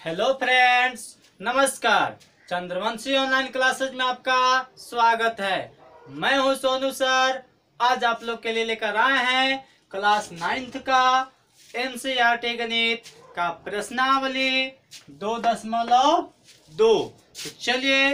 Hello friends, नमस्कार। Chandravanshi online classes में आपका स्वागत है। मैं हूं सोनू सर। आज आप लोग के लिए लेकर आए हैं क्लास 9th का एनसीईआरटी गणित का प्रश्नावली 2.2। तो चलिए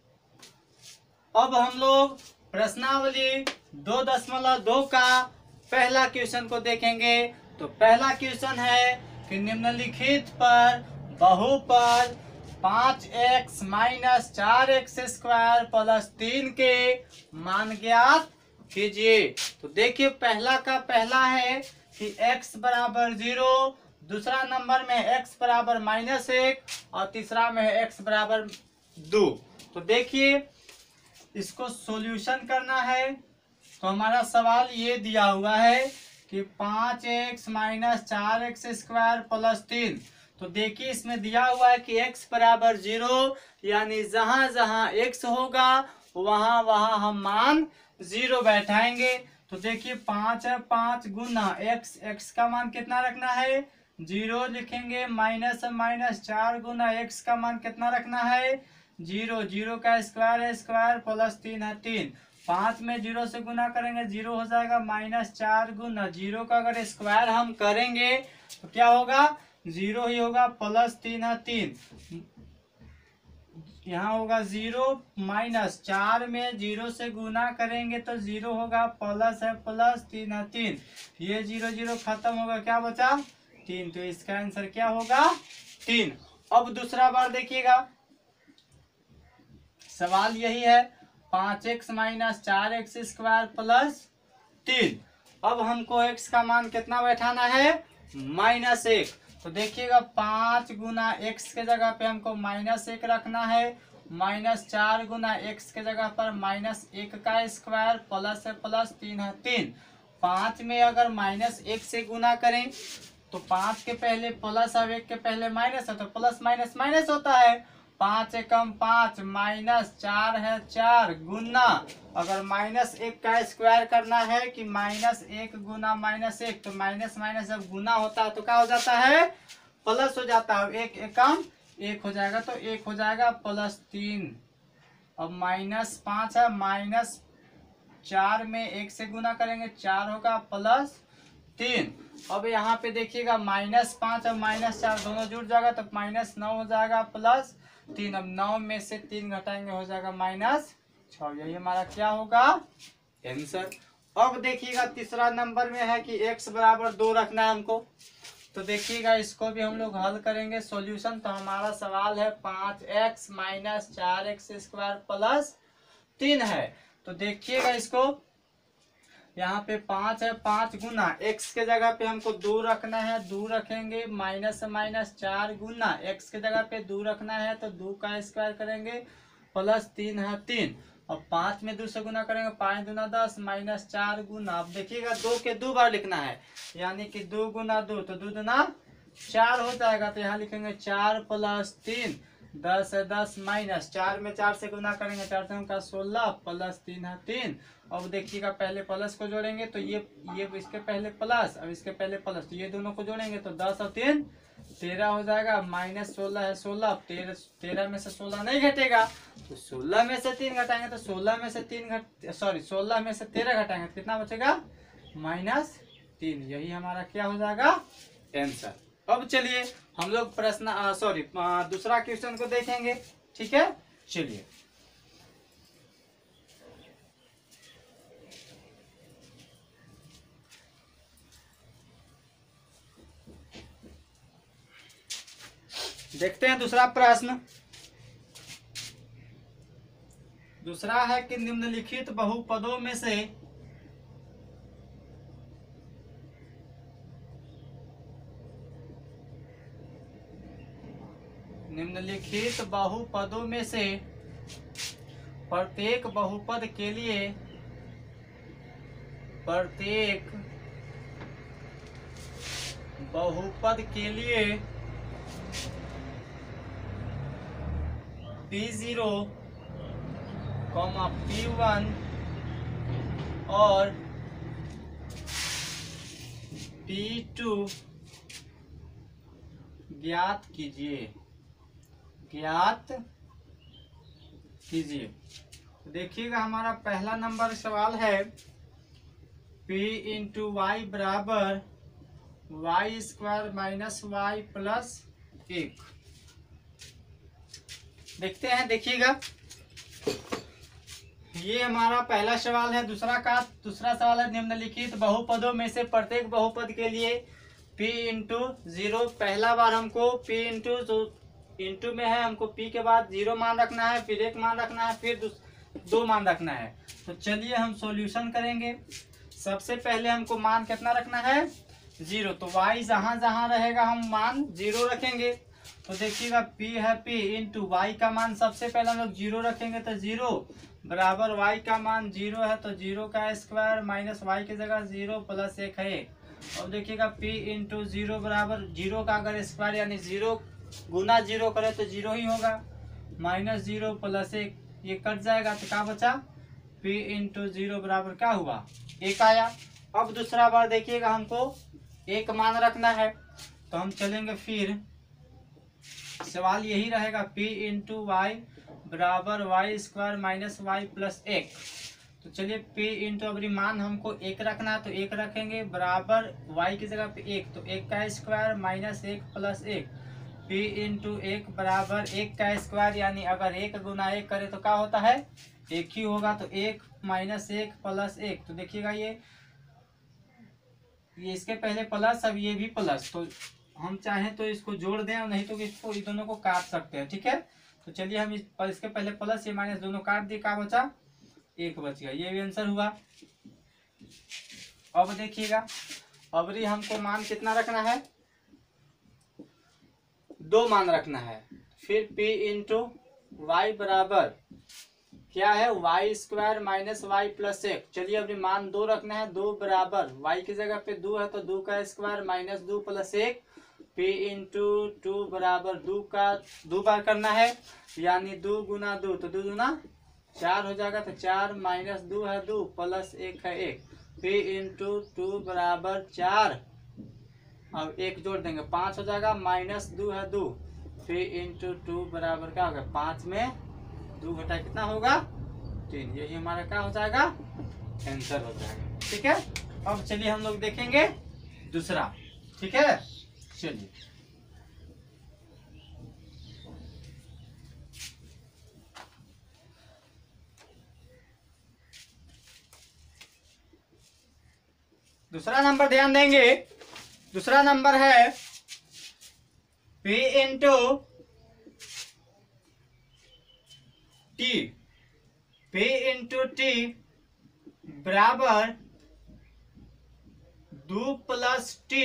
अब हम लोग प्रश्नावली 2.2 का पहला क्वेश्चन को देखेंगे। तो पहला क्वेश्चन है कि निम्नलिखित पर बहुपद 5x minus 4x square plus 3 के मान ज्ञात कीजिए। तो देखिए पहला का पहला है कि x बराबर 0, दूसरा नंबर में x बराबर -1 और तीसरा में x बराबर 2। तो देखिए इसको सॉल्यूशन करना है। तो हमारा सवाल ये दिया हुआ है कि 5x minus 4x square plus 3। तो देखिए इसमें दिया हुआ है कि x बराबर 0, यानी जहां जहां x होगा वहां वहां हम मान 0 बैठाएंगे। तो देखिए 5 है, 5 गुना x का मान कितना रखना है 0 लिखेंगे, माइनस 4 गुना x का मान कितना रखना है 0, 0 का स्क्वायर है, स्क्वायर प्लस 3 है 3। 5 में 0 से गुना करेंगे 0 हो जाएगा, -4 गुना 0 का अगर स्क्वायर हम करेंगे तो क्या होगा 0 ही होगा, प्लस 3 है 3। यहाँ होगा 0 -4 में 0 से गुना करेंगे तो 0 होगा, प्लस है प्लस 3 है 3। ये 0 0 खत्म होगा, क्या बचा 3। तो इसका आंसर क्या होगा 3। अब दूसरा बार देखिएगा, सवाल यही है 5x minus 4x square plus 3। अब हमको x का मान कितना बैठाना है -1। तो देखिएगा 5 गुना x के जगह पे हमको -1 रखना है, -4 गुना x के जगह पर -1 का स्क्वायर प्लस है प्लस 3 है 3। 5 में अगर -1 से गुना करें तो 5 के पहले प्लस और 1 के पहले माइनस है, तो प्लस माइनस माइनस होता है। 5 एकम 5 -4 है 4 गुना, अगर -1 का स्क्वायर करना है कि -1 गुना -1, तो माइनस माइनस जब गुना होता है तो क्या हो जाता है प्लस हो जाता है। 1 एकम 1 हो जाएगा, तो 1 हो जाएगा प्लस 3। अब -5 है, -4 में 1 से गुना करेंगे 4 होगा प्लस 3। अब यहाँ पे देखिएगा -5 और -4 दोनों जुड़ जाएगा तो -9 हो जाएगा प्लस 3। अब 9 में से 3 घटाएंगे हो जाएगा -6। यही हमारा क्या होगा आंसर। अब देखिएगा तीसरा नंबर में है कि x बराबर 2 रखना है हमको। तो देखिएगा इसको भी हम लोग हल करेंगे सॉल्यूशन। तो हमारा सवाल है 5x minus 4x square plus 3 है। तो देखिएगा इसको, यहाँ पे 5 है, 5 गुना x के जगह पे हमको 2 रखना है, 2 रखेंगे, -4 गुना x के जगह पे 2 रखना है तो 2 का स्क्वायर करेंगे प्लस 3 है 3। और 5 में 2 से गुना करेंगे 5 दूना 10, -4 गुना, अब देखिएगा 2 के 2 बार लिखना है, यानी कि 2 गुना 2 तो 2 दूना 4 हो जाएगा। तो यहाँ लिखेंगे 4 प्लस 3, 10 है 10 -4 में 4 से गुना करेंगे 4 से का 16 प्लस 3 है 3। अब देखिएगा पहले प्लस को जोड़ेंगे तो ये इसके पहले प्लस, अब इसके पहले प्लस, तो ये दोनों को जोड़ेंगे तो 10 और 3 13 हो जाएगा, -16 है 16। 13 में से 16 नहीं घटेगा तो 16 में से 3 घटाएंगे तो 16 में से 16 में से 13 घटाएंगे तो कितना बचेगा -3। यही हमारा क्या हो जाएगा आंसर। अब चलिए हम लोग दूसरा क्वेश्चन को देखेंगे, ठीक है। चलिए देखते हैं दूसरा प्रश्न। दूसरा है कि निम्नलिखित बहुपदों में से प्रत्येक बहुपद के लिए P0, P1 और P2 ज्ञात कीजिए। ज्ञात कीजिए। तो देखिएगा हमारा पहला नंबर सवाल है p इंटू वाई बराबर Y square minus Y plus 1। देखते हैं, देखिएगा ये हमारा पहला सवाल है। दूसरा सवाल है निम्नलिखित बहुपदों में से प्रत्येक बहुपद के लिए p इंटू 0। पहला बार हमको p इंटू में है, हमको p के बाद 0 मान रखना है, फिर 1 मान रखना है, फिर 2 मान रखना है। तो चलिए हम सॉल्यूशन करेंगे। सबसे पहले हमको मान कितना रखना है 0। तो y जहां जहां रहेगा हम मान 0 रखेंगे। तो देखिएगा p है p इंटू वाई का मान सबसे पहले हम लोग 0 रखेंगे, तो 0 बराबर y का मान 0 है, तो 0 का स्क्वायर माइनस वाई की जगह 0 प्लस 1 है। अब देखिएगा p इंटू 0 बराबर 0 का अगर स्क्वायर यानी 0 गुना 0 करे तो 0 ही होगा, माइनस 0 प्लस 1 ये कट जाएगा, तो क्या बचा p इंटू 0 बराबर क्या हुआ 1 आया। अब दूसरा बार देखिएगा हमको 1 मान रखना है, तो हम चलेंगे फिर सवाल यही रहेगा p इंटू वाई बराबर Y square minus Y plus 1। तो चलिए p इंटू अबरी मान हमको 1 रखना है, तो 1 रखेंगे बराबर y की जगह पे 1, तो 1 का square minus 1 plus 1। p into 1 बराबर 1 का स्क्वायर यानी अगर 1 गुना 1 करे तो क्या होता है 1 ही होगा, तो 1 माइनस 1 प्लस 1। तो देखिएगा ये इसके पहले प्लस, अब ये भी प्लस, तो हम चाहें तो इसको जोड़ दें, नहीं तो इसको इन दोनों को काट सकते हैं। ठीक है, तो चलिए हम इसके पहले प्लस ये माइनस दोनों काट दिए, क्या बचा 1 बच गया, ये भी आंसर हुआ। अब देखिएगा अबरी हमको मान कितना रखना है 2 मान रखना है। फिर p इंटू वाई बराबर क्या है Y square minus Y plus 1। चलिए अभी मान 2 रखना है, 2 बराबर y की जगह पे 2 है, तो 2 का square minus 2 plus 1। p into 2 बराबर 2 का 2 बार करना है यानी 2 गुना 2, तो 2 गुना 4 हो जाएगा, तो 4 माइनस 2 है 2 प्लस 1 है 1। p इंटू 2 बराबर 4, अब 1 जोड़ देंगे 5 हो जाएगा, माइनस 2 है 2। p इंटू 2 बराबर क्या होगा 5 में 2 घटा कितना होगा 3, यही हमारा क्या हो जाएगा आंसर हो जाएगा। ठीक है, अब चलिए हम लोग देखेंगे दूसरा। ठीक है, चलिए दूसरा नंबर ध्यान देंगे। दूसरा नंबर है p into T, p into T बराबर 2 प्लस टी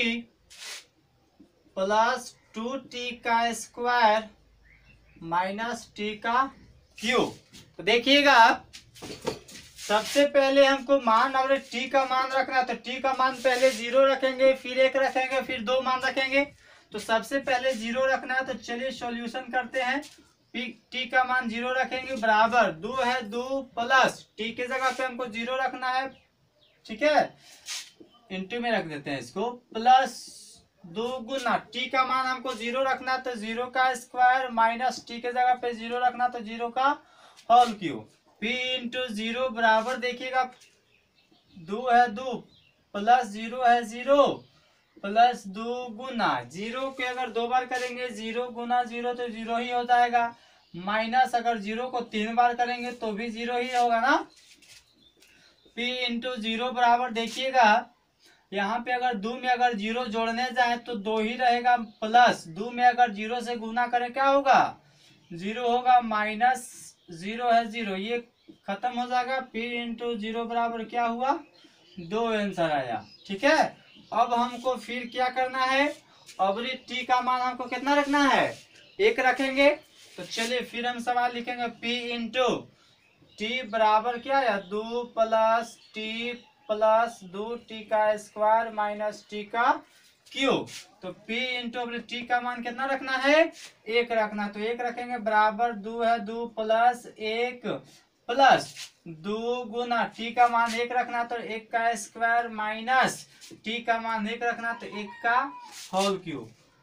प्लस 2t का स्क्वायर माइनस टी का क्यूब। तो देखिएगा सबसे पहले हमको मान और t का मान रखना है, तो t का मान पहले 0 रखेंगे, फिर 1 रखेंगे, फिर 2 मान रखेंगे। तो सबसे पहले 0 रखना है, तो चलिए सॉल्यूशन करते हैं। t का मान 0 रखेंगे बराबर 2 है 2 प्लस t की जगह पे हमको 0 रखना है। ठीक है, इंटू में रख देते हैं इसको, प्लस 2 गुना t का मान हमको 0 रखना है, तो 0 का स्क्वायर माइनस t के जगह पे 0 रखना, तो 0 का होल क्यूब। p इंटू 0 बराबर देखिएगा 2 है 2 प्लस 0 है 0 प्लस 2 गुना 0 के अगर 2 बार करेंगे 0 गुना 0 तो 0 ही हो जाएगा, माइनस अगर 0 को 3 बार करेंगे तो भी 0 ही होगा ना। p इंटू 0 बराबर देखिएगा यहाँ पे अगर 2 में अगर 0 जोड़ने जाए तो 2 ही रहेगा, प्लस 2 में अगर 0 से गुना करें क्या होगा 0 होगा, माइनस 0 है 0, ये खत्म हो जाएगा। p इंटू 0 बराबर क्या हुआ 2 आंसर आया। ठीक है, अब हमको फिर क्या करना है, अबरी t का मान हमको कितना रखना है 1 रखेंगे। तो चलिए फिर हम सवाल लिखेंगे p इंटू टी बराबर क्या है 2 प्लस टी प्लस 2t का स्क्वायर माइनस t का क्यूब। तो p इंटू टी का मान कितना रखना है 1 रखना, तो 1 रखेंगे बराबर 2 है 2 प्लस 1 प्लस 2 गुना t का मान 1 रखना, तो 1 का स्क्वायर माइनस t का मान 1 रखना, तो 1 का होल क्यूब।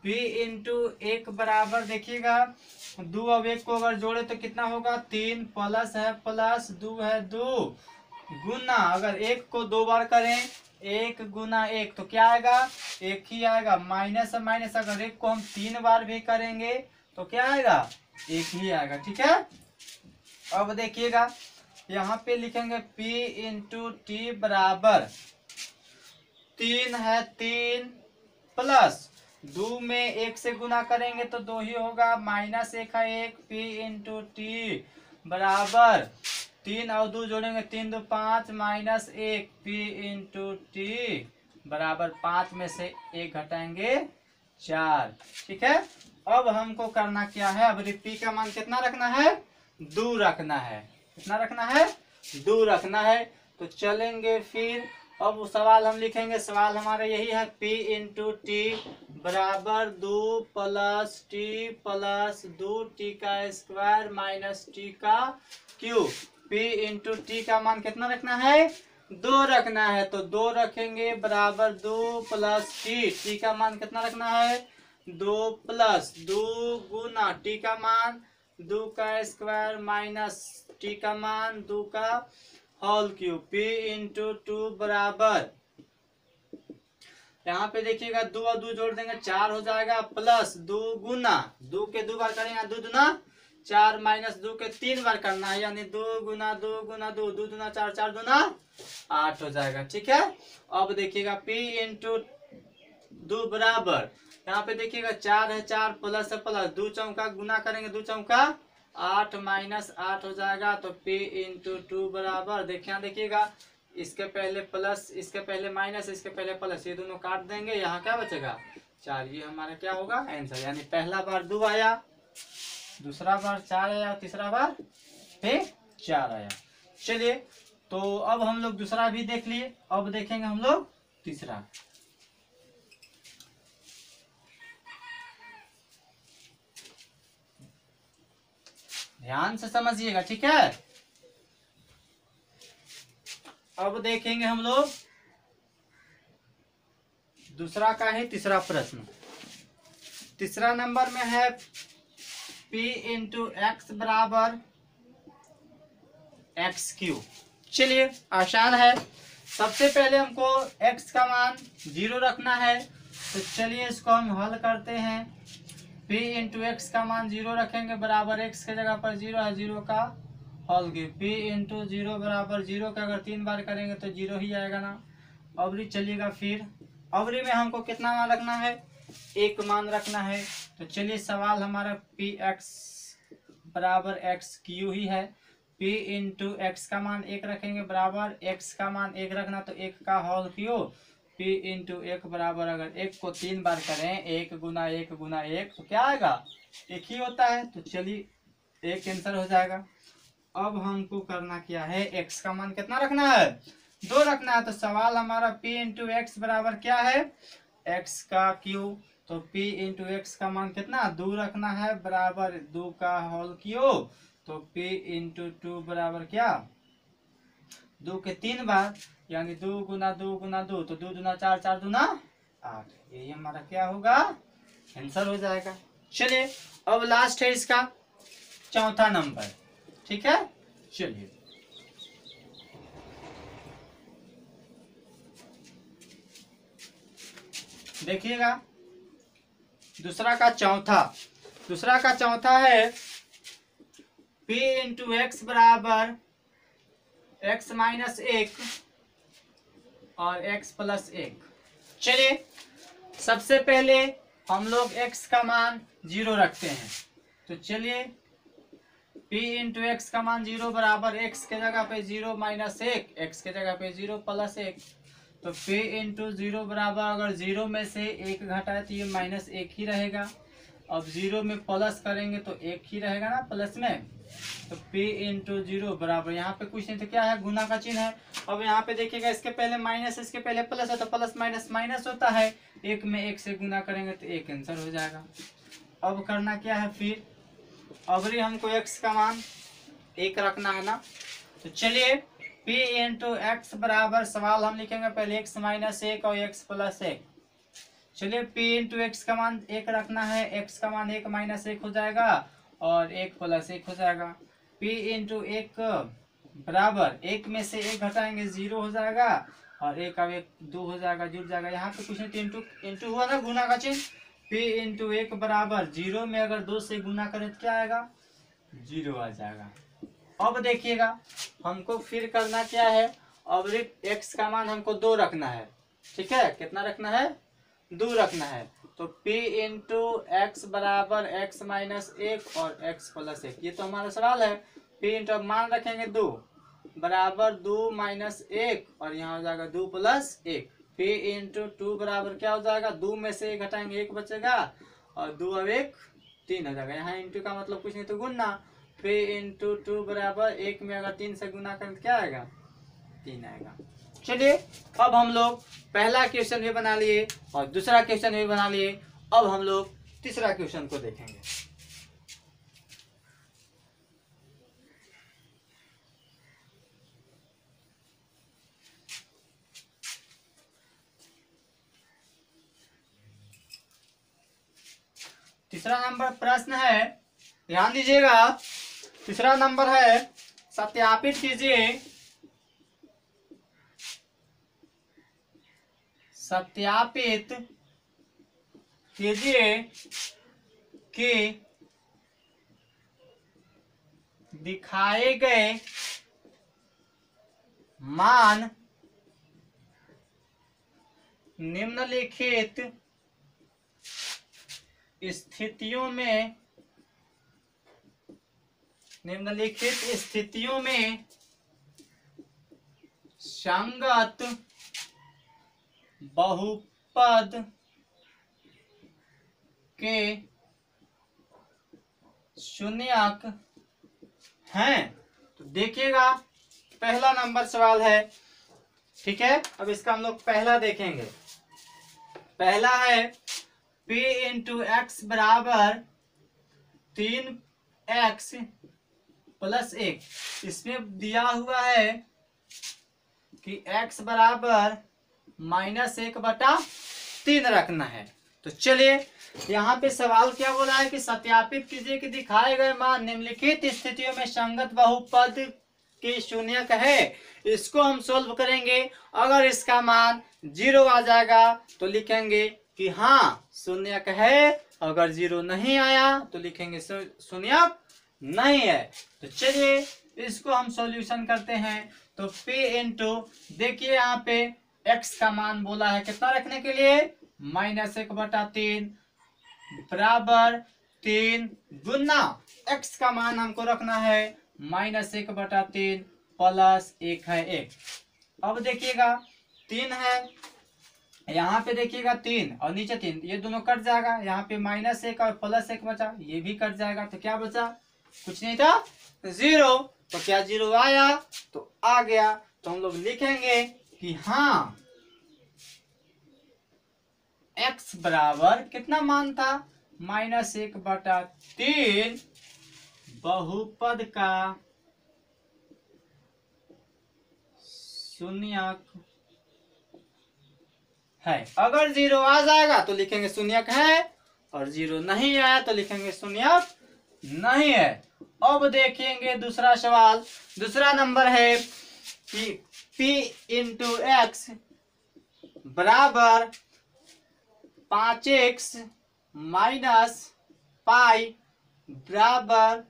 p इंटू एक बराबर देखिएगा 2 अब 1 को अगर जोड़े तो कितना होगा 3 प्लस है प्लस 2 है 2 गुना अगर 1 को 2 बार करें 1 गुना 1 तो क्या आएगा 1 ही आएगा। माइनस है माइनस अगर 1 को हम 3 बार भी करेंगे तो क्या आएगा 1 ही आएगा। ठीक है। अब देखिएगा यहाँ पे लिखेंगे p इंटू टी बराबर 3 है 3 प्लस 2 में 1 से गुना करेंगे तो 2 ही होगा माइनस 1 है 1 p इंटू टी बराबर 3 और 2 जोड़ेंगे 3 2 5 माइनस 1 p इंटू टी बराबर 5 में से 1 घटाएंगे 4। ठीक है। अब हमको करना क्या है अब p का मान कितना रखना है 2 रखना है। कितना रखना है 2 रखना है। तो चलेंगे फिर अब सवाल हम लिखेंगे। सवाल हमारा यही है p इंटू टी बराबर 2 प्लस टी प्लस 2t का स्क्वायर माइनस टी का क्यूब। p इंटू टी का मान कितना रखना है 2 रखना है। तो 2 रखेंगे बराबर 2 प्लस टी का मान कितना रखना है 2 प्लस 2 गुना टी का मान 2 का स्क्वायर माइनस टी का मान 2 का होल क्यूब। p इंटू 2 बराबर यहाँ पे देखिएगा 2 और 2 जोड़ देंगे 4 हो जाएगा प्लस 2 गुना 2 के 2 बार करेंगे 2 दूना 4 माइनस 2 के 3 बार करना है यानी 2 गुना 2 गुना 2 2 दूना 4 4 दूना 8 हो जाएगा। ठीक है। अब देखिएगा p इंटू 2 बराबर यहाँ पे देखिएगा 4 है 4 प्लस है प्लस 2 चौका गुना करेंगे 2 चौका 8 माइनस 8 हो जाएगा। तो p इंटू 2 बराबर देखिएगा इसके पहले प्लस इसके पहले माइनस इसके पहले प्लस ये दोनों काट देंगे यहाँ क्या बचेगा 4। ये हमारा क्या होगा आंसर यानी पहला बार 2 आया दूसरा बार 4 आया तीसरा बार फिर 4 आया। चलिए तो अब हम लोग दूसरा भी देख लिए। अब देखेंगे हम लोग तीसरा। ध्यान से समझिएगा। ठीक है। अब देखेंगे हम लोग दूसरा का ही तीसरा प्रश्न। तीसरा नंबर में है p इंटू एक्स बराबर एक्स क्यूब। चलिए आसान है। सबसे पहले हमको x का मान 0 रखना है। तो चलिए इसको हम हल करते हैं। p इंटू एक्स का मान 0 रखेंगे बराबर x के जगह पर 0 है 0 का होल क्यूब। p इंटू 0 बराबर 0 का अगर 3 बार करेंगे तो 0 ही आएगा ना। अवरी चलिएगा फिर अवरी में हमको कितना मान रखना है 1 मान रखना है। तो चलिए सवाल हमारा p x बराबर एक्स क्यू ही है। p इंटू एक्स का मान 1 रखेंगे बराबर x का मान 1 रखना तो 1 का होल क्यूब। p इंटू 1 बराबर अगर 1 को 3 बार करें 1 गुना 1 गुना 1 तो क्या आएगा 1 ही होता है। तो चलिए 1 आंसर हो जाएगा। अब हमको करना क्या है x का मान कितना रखना है 2 रखना है। तो सवाल हमारा p इंटू एक्स बराबर क्या है x का क्यूब। तो p इंटू एक्स का मान कितना 2 रखना है बराबर 2 का होल क्यूब। तो p इंटू 2 बराबर क्या 2 के 3 बार यानी 2 गुना 2 गुना 2 तो 2 दूना 4 4 दूना 8। यही हमारा क्या होगा आंसर हो जाएगा। चलिए अब लास्ट है इसका चौथा नंबर। ठीक है। चलिए देखिएगा दूसरा का चौथा है p इंटू एक्स बराबर x माइनस 1 और x प्लस 1। चलिए सबसे पहले हम लोग x का मान 0 रखते हैं। तो चलिए p इंटू एक्स का मान 0 बराबर x के जगह पे 0 माइनस 1 x के जगह पे 0 प्लस 1। तो p इंटू 0 बराबर अगर 0 में से 1 घटाए तो ये माइनस 1 ही रहेगा। अब 0 में प्लस करेंगे तो 1 ही रहेगा ना प्लस में। तो p इंटू 0 बराबर यहाँ पे कुछ नहीं तो क्या है गुना का चिन्ह है। अब यहाँ पे देखिएगा इसके पहले माइनस इसके पहले प्लस है तो प्लस माइनस माइनस होता है। 1 में 1 से गुना करेंगे तो 1 आंसर हो जाएगा। अब करना क्या है फिर अबरी हमको x का मान 1 रखना है ना। तो चलिए p इंटू एक्स बराबर सवाल हम लिखेंगे पहले x माइनस 1 और x प्लस 1। चलिए p इंटू एक्स का मान 1 रखना है, x का मान 1 माइनस 1 हो जाएगा और 1 प्लस 1 हो जाएगा। p इंटू 1 बराबर 1 में से 1 घटाएंगे 0 हो जाएगा और 1 का 1 2 हो जाएगा, जुड़ जाएगा। यहाँ पे कुछ नहीं तो इंटू इंटू हुआ ना, गुना का चिन्ह। p इंटू 1 बराबर 0 में अगर 2 से गुना करें तो क्या आएगा, 0 आ जाएगा। अब देखिएगा हमको फिर करना क्या है, अब x का मान हमको 2 रखना है, ठीक है। कितना रखना है, 2 रखना है। तो p इंटू एक्स बराबर x माइनस 1 और x प्लस 1, ये तो हमारा सवाल है। p इंटू मान रखेंगे 2 बराबर 2 माइनस 1 और यहाँ हो जाएगा 2 प्लस 1। p इंटू 2 बराबर क्या हो जाएगा, 2 में से 1 घटाएंगे 1 बचेगा और 2 और 1 3 हो जाएगा। यहाँ इंटू का मतलब कुछ नहीं तो गुना। p इंटू 2 बराबर 1 में अगर 3 से गुना करें तो क्या आएगा, 3 आएगा। चलिए अब हम लोग पहला क्वेश्चन भी बना लिए और दूसरा क्वेश्चन भी बना लिए। अब हम लोग तीसरा क्वेश्चन को देखेंगे। तीसरा नंबर प्रश्न है, ध्यान दीजिएगा। तीसरा नंबर है, सत्यापित कीजिए, सत्यापित कीजिए कि दिखाए गए मान निम्नलिखित स्थितियों में संगत बहुपद के शून्यक हैं। तो देखिएगा पहला नंबर सवाल है, ठीक है। अब इसका हम लोग पहला देखेंगे। पहला है p इंटू एक्स बराबर 3x प्लस 1। इसमें दिया हुआ है कि x बराबर -1/3 रखना है। तो चलिए यहाँ पे सवाल क्या बोला है कि सत्यापित कीजिए कि दिखाए गए मान निम्नलिखित स्थितियों में संगत बहुपद के शून्यक है। इसको हम सोल्व करेंगे। अगर इसका मान 0 आ जाएगा तो लिखेंगे कि हाँ शून्यक है, अगर 0 नहीं आया तो लिखेंगे शून्यक नहीं है। तो चलिए इसको हम सॉल्यूशन करते हैं। तो p इंटू, देखिए यहाँ पे x का मान बोला है कितना रखने के लिए, -1/3 बराबर 3 गुना x का मान हमको रखना है -1/3 प्लस 1 है 1। अब देखिएगा 3 है, यहाँ पे देखिएगा 3 और नीचे 3, ये दोनों कट जाएगा। यहाँ पे -1 और +1 बचा, ये भी कट जाएगा। तो क्या बचा, कुछ नहीं था, 0। तो क्या 0 आया, तो आ गया। तो हम लोग लिखेंगे कि हाँ x बराबर कितना मान था, -1/3 बहुपद का शून्यक है। अगर 0 आ जाएगा तो लिखेंगे शून्यक है और 0 नहीं आया तो लिखेंगे शून्यक नहीं है। अब देखेंगे दूसरा सवाल। दूसरा नंबर है कि p इंटू एक्स बराबर 5x माइनस पाई बराबर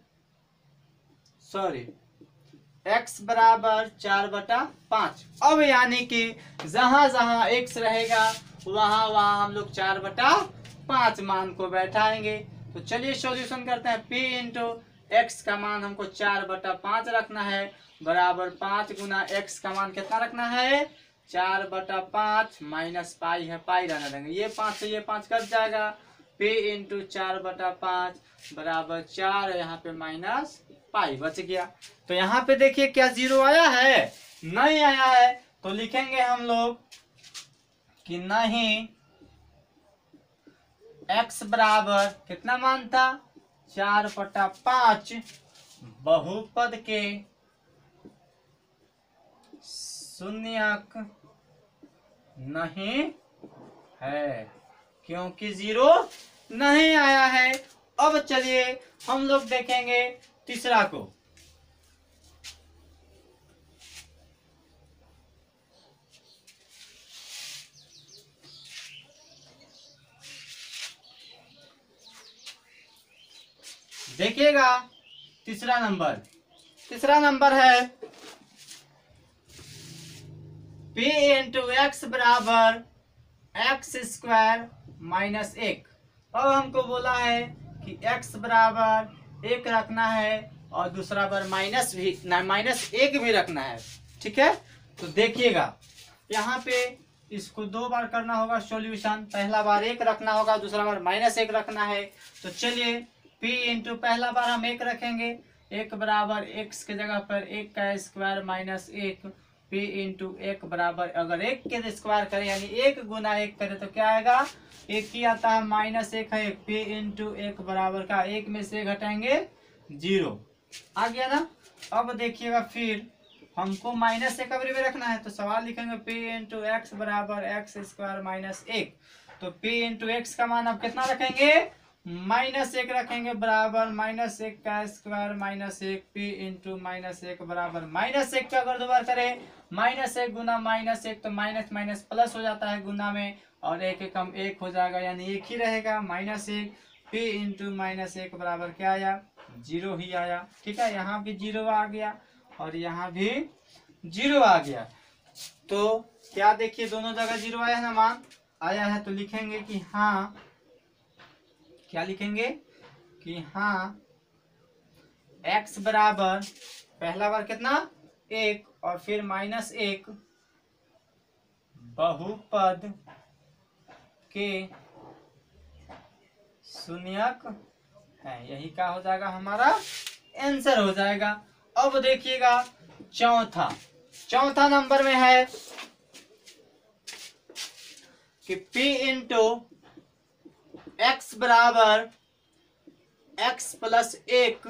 x बराबर 4/5। अब यानी कि जहां जहां x रहेगा वहां वहां हम लोग 4/5 मान को बैठाएंगे। तो चलिए सॉल्यूशन करते हैं। p इंटू एक्स का मान हमको 4/5 रखना है, बराबर 5 गुना x का मान कितना रखना है, 4/5 माइनस पाई है, पाई रहने देंगे। ये 5 से ये 5 कट जाएगा। p इंटू 4/5 बराबर 4, यहाँ पे माइनस पाई बच गया। तो यहाँ पे देखिए क्या 0 आया है, नहीं आया है। तो लिखेंगे हम लोग कि नहीं x बराबर कितना मान था, 4/5 बहुपद के शून्यक नहीं है। क्योंकि 0 नहीं आया है। अब चलिए हम लोग देखेंगे तीसरा को। देखिएगा तीसरा नंबर है p इंटू एक्स बराबर एक्स स्क्वायर माइनस 1। अब हमको बोला है कि x बराबर 1 रखना है और दूसरा बार -1 भी रखना है। ठीक है, तो देखिएगा यहाँ पे इसको 2 बार करना होगा सॉल्यूशन। पहला बार 1 रखना होगा, दूसरा बार -1 रखना है। तो चलिए p इंटू पहला बार हम 1 रखेंगे, 1 बराबर x के जगह पर 1 का स्क्वायर माइनस 1। p इंटू 1 बराबर, अगर 1 के स्क्वायर करें यानी 1 गुना 1 करें तो क्या आएगा, 1 ही आता है, -1 है। p इंटू 1 बराबर का 1 में से घटाएंगे 0, आ गया ना। अब देखिएगा फिर हमको -1 अवरी में रखना है, तो सवाल लिखेंगे p इंटू एक्स बराबर एक्स स्क्वायर माइनस 1। तो p इंटू एक्स का मान अब कितना रखेंगे, -1 रखेंगे, बराबर -1 का स्क्वायर माइनस 1। p इंटू -1 बराबर -1 का अगर 2 बार करें, -1 गुना -1 तो माइनस माइनस प्लस हो जाता है गुना में, और 1 कम 1 हो जाएगा यानी 1 ही रहेगा, -1। p इंटू -1 बराबर क्या आया, 0 ही आया। ठीक है, यहाँ भी 0 आ गया और यहाँ भी 0 आ गया। तो क्या देखिए दोनों जगह 0 आया है ना, मान आया है। तो लिखेंगे कि हाँ, क्या लिखेंगे कि हाँ x बराबर पहला बार कितना 1 और फिर -1 बहुपद के शून्यक है। यही क्या हो जाएगा, हमारा आंसर हो जाएगा। अब देखिएगा चौथा नंबर में है कि p इंटू एक्स बराबर x प्लस 1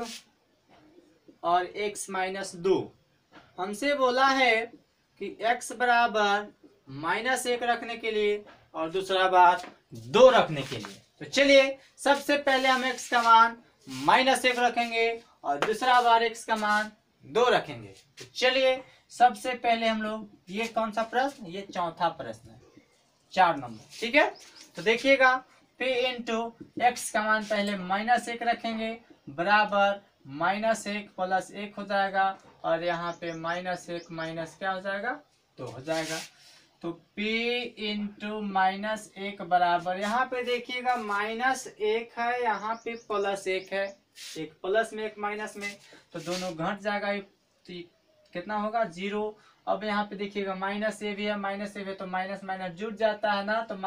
और x माइनस 2। हमसे बोला है कि x बराबर -1 रखने के लिए और दूसरा बार 2 रखने के लिए। तो चलिए सबसे पहले हम x का मान -1 रखेंगे और दूसरा बार x का मान 2 रखेंगे। तो चलिए सबसे पहले हम लोग, ये कौन सा प्रश्न, ये चौथा प्रश्न है, 4 नंबर। ठीक है, तो देखिएगा p इंटू एक्स का मान पहले -1 रखेंगे, बराबर -1 प्लस 1 हो जाएगा, और यहाँ पे -1 माइनस क्या हो जाएगा, 2 हो जाएगा। तो p इंटू -1 बराबर, यहाँ पे देखिएगा -1 है, यहाँ पे +1 है, एक प्लस में एक माइनस में, तो दोनों घट जाएगा, तो कितना होगा 0। अब यहाँ पे देखिएगा -a भी है, -a है, तो माइनस माइनस जुड़ जाता है ना, तो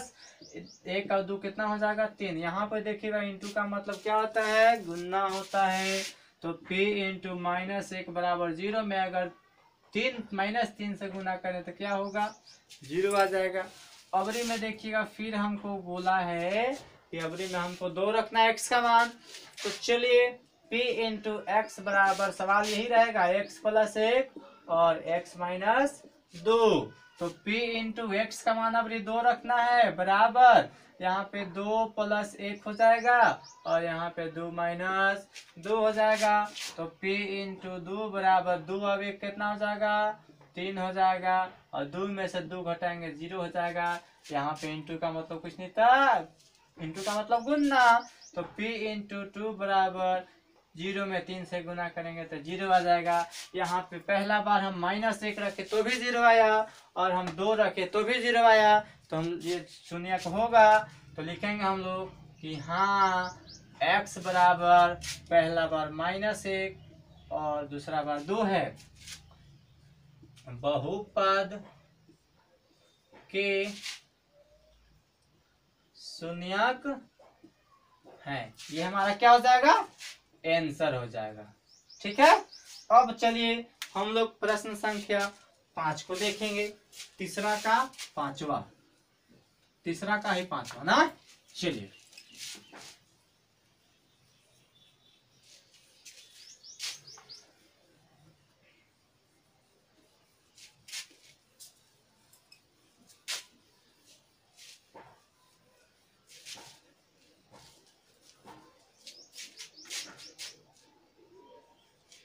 -1 और 2 कितना हो जाएगा 3। यहाँ पे देखिएगा इंटू का मतलब क्या होता है, गुना होता है। तो p इंटू -1 बराबर 0 में अगर -3 से गुना करें तो क्या होगा, 0 आ जाएगा। अबरी में देखिएगा फिर हमको बोला है कि अबरी में हमको 2 रखना है x का मान। तो चलिए p इंटू एक्स बराबर, सवाल यही रहेगा, x प्लस 1 और x माइनस 2। तो p इंटू एक्स का मान अब 2 रखना है, बराबर यहाँ पे 2 प्लस 1 हो जाएगा और यहाँ पे 2 माइनस 2 हो जाएगा। तो p इंटू 2 बराबर 2 अब 1 कितना हो जाएगा, 3 हो जाएगा, और 2 में से 2 घटाएंगे 0 हो जाएगा। यहाँ पे इंटू का मतलब कुछ नहीं था, इंटू का मतलब गुना। तो p इंटू 2 बराबर 0 में 3 से गुना करेंगे तो 0 आ जाएगा। यहाँ पे पहला बार हम -1 रखे तो भी 0 आया, और हम 2 रखे तो भी 0 आया, तो हम ये शून्यक होगा। तो लिखेंगे हम लोग कि हाँ x बराबर पहला बार -1 और दूसरा बार 2 है, बहुपद के शून्यक है। ये हमारा क्या हो जाएगा, आंसर हो जाएगा। ठीक है, अब चलिए हम लोग प्रश्न संख्या 5 को देखेंगे, तीसरा का ही पांचवा ना। चलिए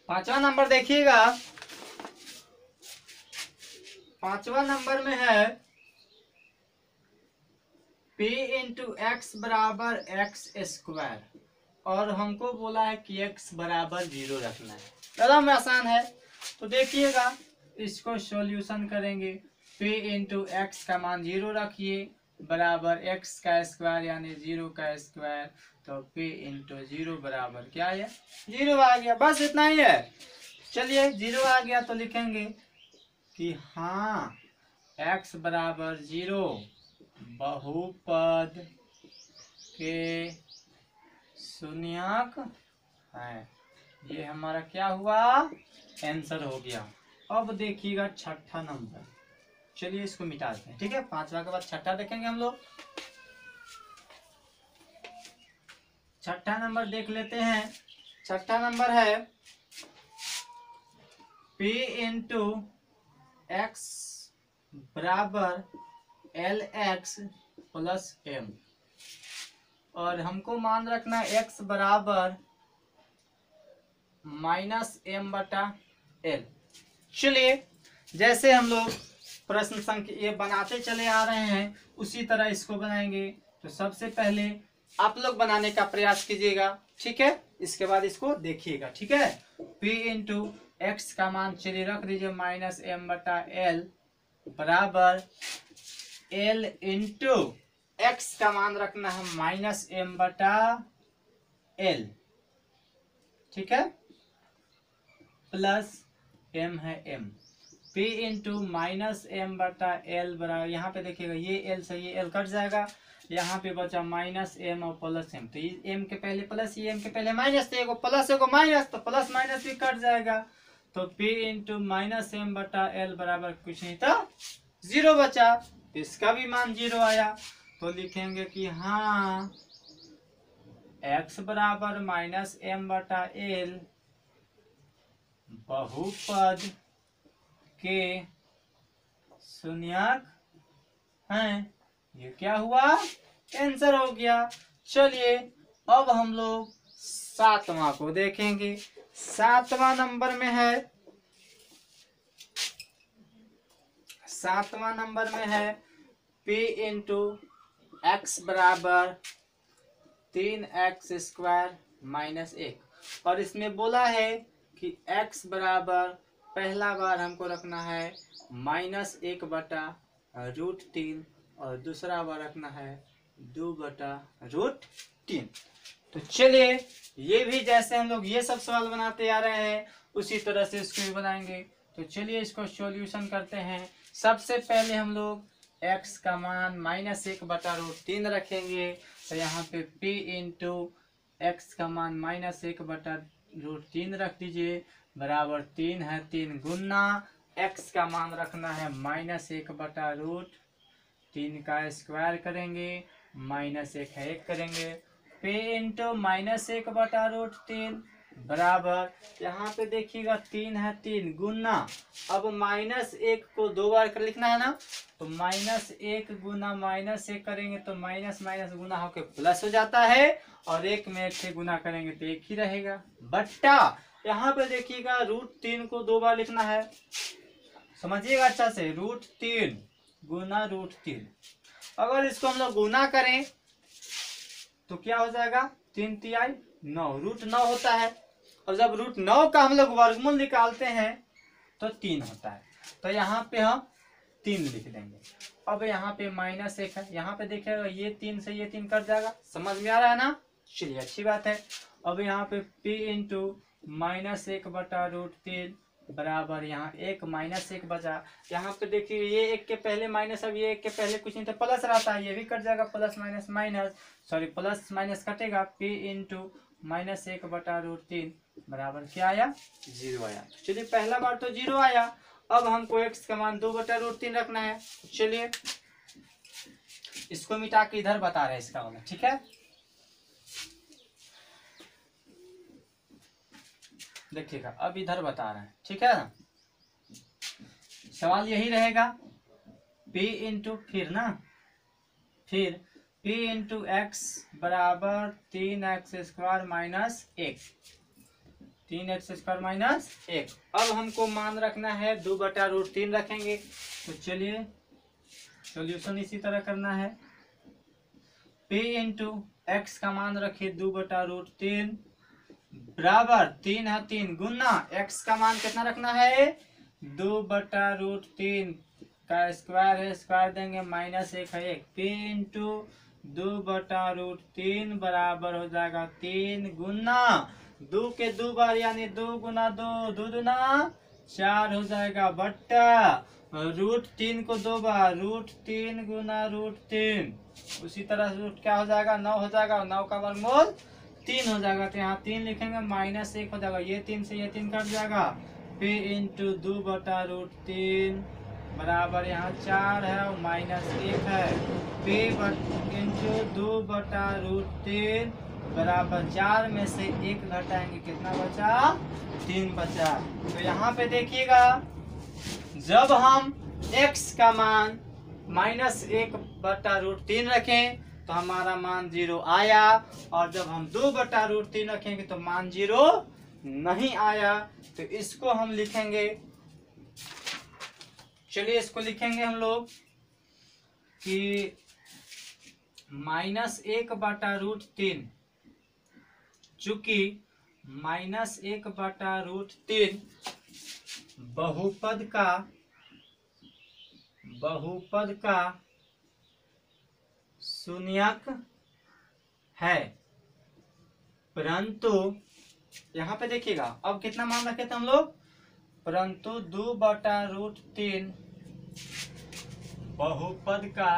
पांचवा नंबर देखिएगा, पांचवा नंबर में है p इंटू एक्स बराबर एक्स स्क्वायर, और हमको बोला है कि x बराबर 0 रखना है। एकदम आसान है। तो देखिएगा इसको सॉल्यूशन करेंगे। p इंटू एक्स का मान 0 रखिए बराबर x का स्क्वायर यानी 0 का स्क्वायर, तो p इंटू 0 बराबर क्या है 0 आ गया। बस इतना ही है। चलिए 0 आ गया तो लिखेंगे कि हाँ x बराबर 0 बहुपद के शून्यक है। ये हमारा क्या हुआ, आंसर हो गया। अब देखिएगा छठा नंबर। चलिए इसको मिटाते हैं, ठीक है। पांचवा के बाद छठा देखेंगे हम लोग। छठा नंबर देख लेते हैं। छठा नंबर है p इंटू एक्स बराबर एल एक्स प्लस एम, और हमको मान रखना है x बराबर माइनस एम बटा एल। चलिए जैसे हम लोग प्रश्न संख्या ये बनाते चले आ रहे हैं उसी तरह इसको बनाएंगे। तो सबसे पहले आप लोग बनाने का प्रयास कीजिएगा, ठीक है। इसके बाद इसको देखिएगा, ठीक है। p इंटू एक्स का मान चलिए रख दीजिए माइनस एम बटा एल बराबर एल इंटू एक्स का मान रखना है माइनस एम बटा एल, ठीक है, प्लस एम है m. p into minus m बटा एल बराबर, यहाँ पे देखिएगा ये एल से ये एल कट जाएगा, यहाँ पे बचा माइनस एम और प्लस एम। तो ये एम के पहले प्लस, ये एम के पहले माइनस, तो एगो प्लस एगो माइनस, तो प्लस माइनस भी कट जाएगा। तो p इंटू माइनस एम बटा एल बराबर कुछ नहीं था 0 बचा। इसका भी मान 0 आया। तो लिखेंगे कि हाँ x बराबर माइनस एम बटा एल बहुपद के शून्यक हैं। ये क्या हुआ, आंसर हो गया। चलिए अब हम लोग सातवां को देखेंगे। सातवां नंबर में है, सातवां नंबर में है p इंटू एक्स बराबर 3x स्क्वायर माइनस 1, और इसमें बोला है कि x बराबर पहला बार हमको रखना है माइनस 1 बटा रूट 3, और दूसरा बार रखना है 2 बटा रूट 3। तो चलिए ये भी जैसे हम लोग ये सब सवाल बनाते आ रहे हैं उसी तरह से इसको भी बनाएंगे। तो चलिए इसको सॉल्यूशन करते हैं। सबसे पहले हम लोग x का मान माइनस 1 बटा रूट 3 रखेंगे। तो यहाँ पे p इंटू एक्स का मान माइनस 1 बटा रूट 3 रख दीजिए बराबर 3 है 3 गुना x का मान रखना है माइनस 1 बटा रूट 3 का स्क्वायर करेंगे, माइनस 1 है 1 करेंगे, p इंटू माइनस 1 बटा रूट 3 बराबर, यहाँ पे देखिएगा 3 है 3 गुना, अब माइनस 1 को 2 बार कर लिखना है ना, तो माइनस 1 गुना माइनस 1 करेंगे तो माइनस माइनस गुना होकर प्लस हो जाता है, और 1 में 1 से गुना करेंगे तो 1 ही रहेगा बट्टा। यहाँ पे देखिएगा रूट 3 को 2 बार लिखना है, समझिएगा अच्छा से, रूट 3 गुना रूट 3। अगर इसको हम लोग गुना करें तो क्या हो जाएगा, 3 तिहाई 9, रूट 9 होता है। और जब रूट 9 का हम लोग वर्गमूल निकालते हैं तो 3 होता है। तो यहाँ पे हम 3 लिख देंगे। अब यहाँ पे माइनस 1 है, यहाँ पे देखिएगा ये 3 से ये 3 कट जाएगा, समझ में आ रहा है ना। चलिए अच्छी बात है। अब यहाँ पे p इंटू माइनस 1 बटा रूट 3 बराबर, यहाँ 1 माइनस 1 बचा, यहाँ पे देखिए ये 1 के पहले माइनस, अब ये 1 के पहले कुछ नहीं तो प्लस रहता है, ये भी कट जाएगा, plus minus minus, sorry plus minus कटेगा, p इंटू माइनस 1 बटा रूट 3 बराबर क्या आया, 0 आया। चलिए पहला बार तो 0 आया। अब हमको x का मान 2 बटा रूट 3 रखना है। चलिए इसको मिटा के इधर बता रहे हैं इसका वाला, ठीक है। देखिएगा अब इधर बता रहे हैं, ठीक है ना। सवाल यही रहेगा, p इंटू फिर ना, फिर p इंटू एक्स बराबर 3x square minus 1, 3x² minus 1। अब हमको मान रखना है 2/√3 रखेंगे। तो चलिए सॉल्यूशन इसी तरह करना है। p इंटू एक्स का मान रखिए 2/√3 बराबर 3 है 3 गुना x का मान कितना रखना है 2/√3 का स्क्वायर है, स्क्वायर देंगे -1 है 1। p इंटू 2/√3 बराबर हो जाएगा 3 गुना 2 के 2 बार यानी 2 गुना 2 2 दूना 4 हो जाएगा बट्टा √3 को 2 बार √3 गुना √3। उसी तरह से रूट क्या हो जाएगा 9 हो जाएगा, 9 का वर्गमूल 3 हो जाएगा। तो यहाँ 3 लिखेंगे -1 हो जाएगा, ये 3 से ये 3 कट जाएगा। p इंटू 2/√3 बराबर यहाँ 4 है और -1 है। p इंटू 2/√3 बराबर 4 में से 1 घटाएंगे कितना बचा 3 बचा। तो यहाँ पे देखिएगा जब हम x का मान -1/√3 रखें तो हमारा मान 0 आया, और जब हम 2/√3 रखेंगे तो मान 0 नहीं आया। तो इसको हम लिखेंगे, चलिए इसको लिखेंगे हम लोग कि -1/√3, चूंकि -1/√3 बहुपद का शून्यक है, परंतु यहाँ पे देखिएगा अब कितना मान रखे थे हम लोग, परंतु 2/√3 बहुपद का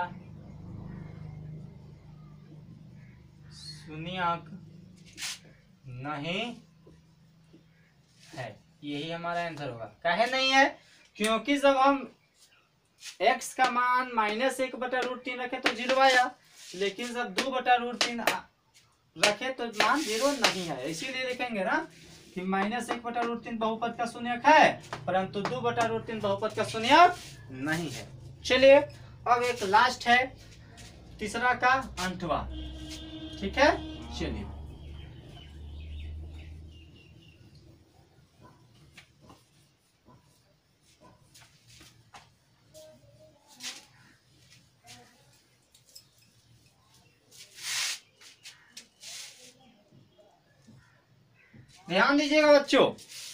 शून्यक नहीं है। यही हमारा आंसर होगा। काहे नहीं है, क्योंकि जब हम x का मान -1/√3 रखे तो 0 आया, लेकिन जब 2/√3 रखे तो मान 0 नहीं है। इसीलिए लिखेंगे ना कि -1/√3 बहुपद का शून्यक है, परंतु 2/√3 बहुपद का शून्यक नहीं है। चलिए अब एक लास्ट है, तीसरा का अंठवा, ठीक है। चलिए ध्यान दीजिएगा बच्चों,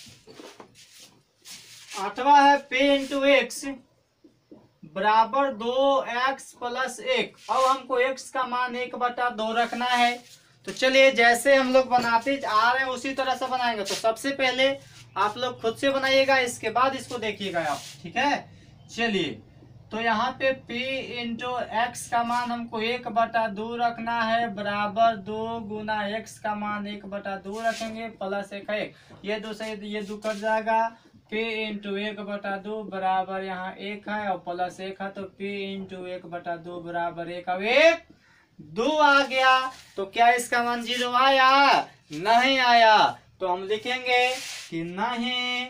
आठवां है p इंटू एक्स बराबर 2x + 1। अब हमको x का मान 1/2 रखना है। तो चलिए जैसे हम लोग बनाते आ रहे हैं उसी तरह से बनाएंगे। तो सबसे पहले आप लोग खुद से बनाइएगा, इसके बाद इसको देखिएगा आप, ठीक है। चलिए तो यहाँ पे p इंटू एक्स का मान हमको 1/2 रखना है, बराबर 2 गुना x का मान 1/2 रखेंगे प्लस 1 है 1। ये 2 से ये 2 कट जाएगा। p इंटू 1/2 बराबर यहाँ 1 है और प्लस 1 है, तो p इंटू 1/2 बराबर 1 और 1 2 आ गया। तो क्या इसका मान 0 आया? नहीं आया। तो हम लिखेंगे कि नहीं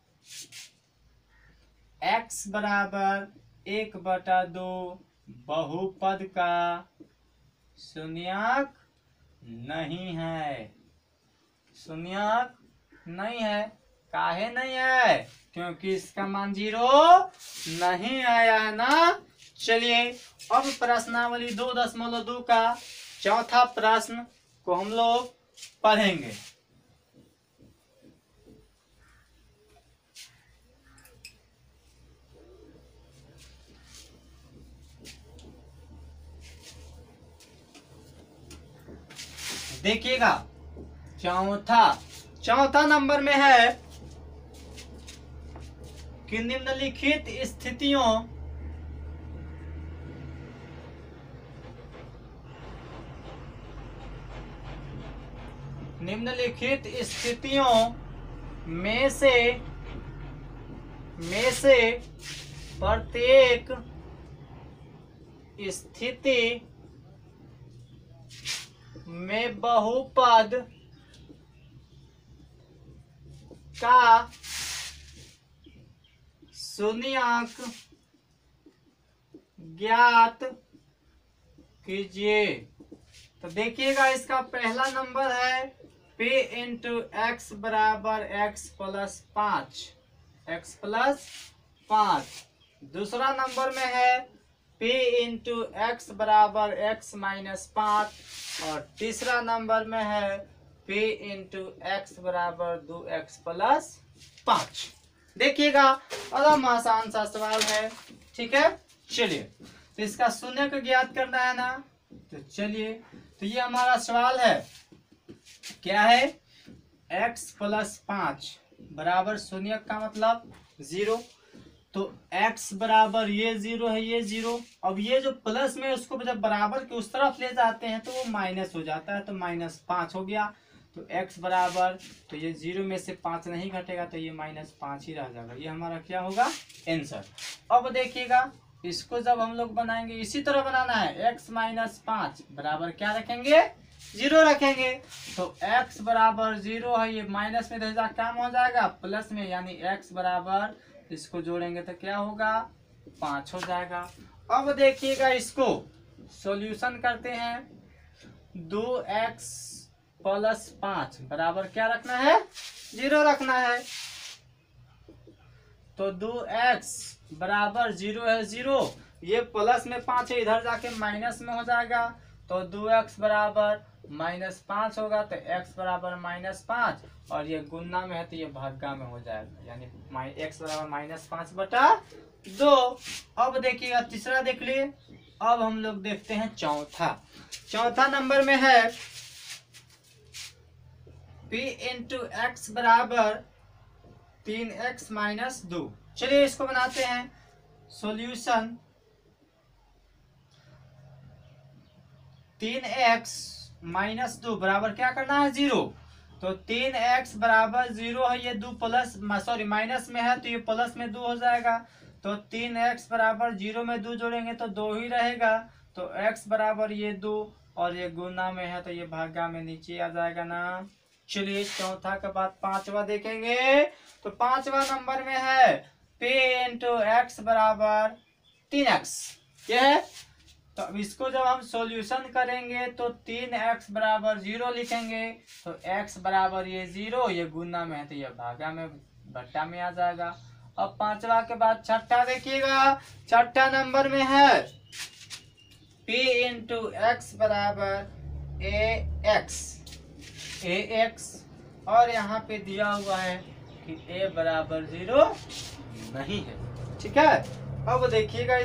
x बराबर 1/2 बहुपद का शून्यक नहीं है, शून्यक नहीं है। काहे नहीं है? क्योंकि इसका मान 0 नहीं आया है ना। चलिए अब प्रश्नावली 2.2 का चौथा प्रश्न को हम लोग पढ़ेंगे। देखिएगा चौथा नंबर में है कि निम्नलिखित स्थितियों में से प्रत्येक स्थिति में बहुपद का शून्यक ज्ञात कीजिए। तो देखिएगा इसका पहला नंबर है p इंटू एक्स बराबर एक्स प्लस 5, एक्स प्लस 5। दूसरा नंबर में है p इंटू एक्स बराबर एक्स माइनस 5 और तीसरा नंबर में है p इंटू एक्स बराबर 2x प्लस 5। देखिएगा एकदम आसान सा सवाल है, ठीक है। चलिए तो इसका शून्य को ज्ञात करना है ना, तो चलिए तो ये हमारा सवाल है, क्या है, x प्लस 5 बराबर शून्य का मतलब 0। तो x बराबर ये 0 है, ये 0। अब ये जो प्लस में उसको जब बराबर के उस तरफ ले जाते हैं तो वो माइनस हो जाता है, तो -5 हो गया। तो x बराबर, तो ये 0 में से 5 नहीं घटेगा तो ये -5 ही रह जाएगा। ये हमारा क्या होगा, आंसर। अब देखिएगा इसको जब हम लोग बनाएंगे इसी तरह बनाना है, x माइनस 5 बराबर क्या रखेंगे, 0 रखेंगे। तो x बराबर 0 है, ये माइनस में काम हो जाएगा प्लस में, यानी x बराबर, इसको जोड़ेंगे तो क्या होगा, 5 हो जाएगा। अब देखिएगा इसको सॉल्यूशन करते हैं, 2x प्लस 5 बराबर क्या रखना है, 0 रखना है। तो 2x बराबर 0 है, 0, ये प्लस में 5 है, इधर जाके माइनस में हो जाएगा। तो 2x बराबर -5 होगा, तो x बराबर -5 और ये गुणा में है तो ये भागा में हो जाएगा, यानी x बराबर -5/2। अब देखिएगा तीसरा देख लिए। अब हम लोग देखते हैं चौथा नंबर में है p इंटू एक्स बराबर 3x माइनस 2। चलिए इसको बनाते हैं सॉल्यूशन। 3x माइनस 2 बराबर क्या करना है, 0। तो 3x बराबर 0 है, ये 2 प्लस माइनस में है तो ये प्लस में 2 हो जाएगा। तो 3x बराबर 0 में 2 जोड़ेंगे तो 2 ही रहेगा। तो x बराबर ये 2 और ये गुना में है तो ये भागा में नीचे आ जाएगा ना। चलिए चौथा के बाद पांचवा देखेंगे। तो पांचवा नंबर में है p इंटू एक्स बराबर 3x, ये है। तो अब इसको जब हम सॉल्यूशन करेंगे तो 3x बराबर 0 लिखेंगे। तो x बराबर ये 0, ये गुना में है तो ये भागा में बट्टा में आ जाएगा। अब पांचवा के बाद छठा देखिएगा। छठा नंबर में है p इंटू एक्स बराबर ax और यहाँ पे दिया हुआ है कि a बराबर 0 नहीं है, ठीक है। अब देखिएगा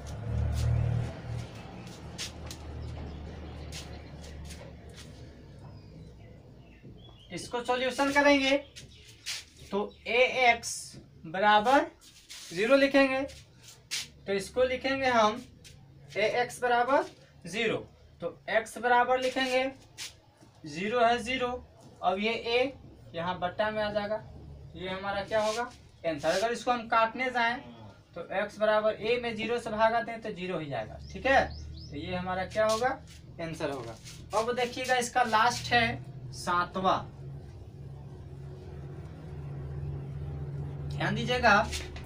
इसको सॉल्यूशन करेंगे तो ax बराबर 0 लिखेंगे। तो इसको लिखेंगे हम ax बराबर 0। तो x बराबर लिखेंगे 0 है, 0। अब ये a यहाँ बट्टा में आ जाएगा, ये हमारा क्या होगा, आंसर। अगर इसको हम काटने जाएं तो x बराबर a में 0 से भागा दें तो 0 ही जाएगा, ठीक है। तो ये हमारा क्या होगा, आंसर होगा। अब देखिएगा इसका लास्ट है सातवां, ध्यान दीजिएगा।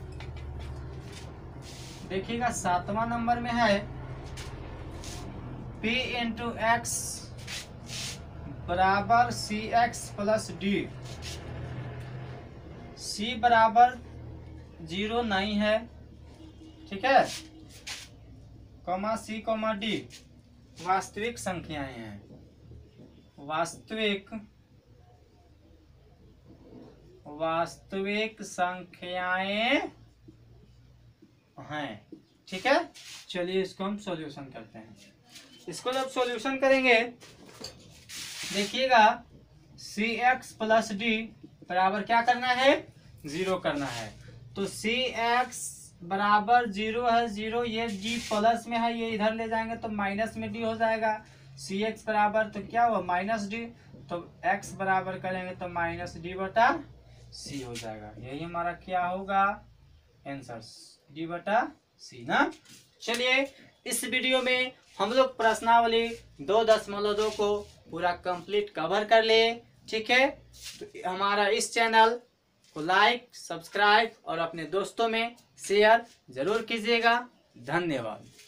देखिएगा सातवां नंबर में है p इंटू एक्स बराबर cx प्लस d। c बराबर 0 नहीं है, ठीक है, कॉमा c कॉमा d वास्तविक संख्याएं हैं, वास्तविक संख्याएं हैं, ठीक है। चलिए इसको हम सॉल्यूशन करते हैं। इसको जब सॉल्यूशन करेंगे देखिएगा cx प्लस d बराबर क्या करना है, 0 करना है। तो cx बराबर 0 है, 0, ये d प्लस में है, ये इधर ले जाएंगे तो माइनस में d हो जाएगा। cx बराबर तो क्या हुआ, -d। तो x बराबर करेंगे तो -d/c हो जाएगा। यही हमारा क्या होगा, आंसर, d/c ना। चलिए इस वीडियो में हम लोग प्रश्नावली 2.2 को पूरा कंप्लीट कवर कर ले, ठीक है। तो हमारा इस चैनल को लाइक, सब्सक्राइब और अपने दोस्तों में शेयर जरूर कीजिएगा। धन्यवाद।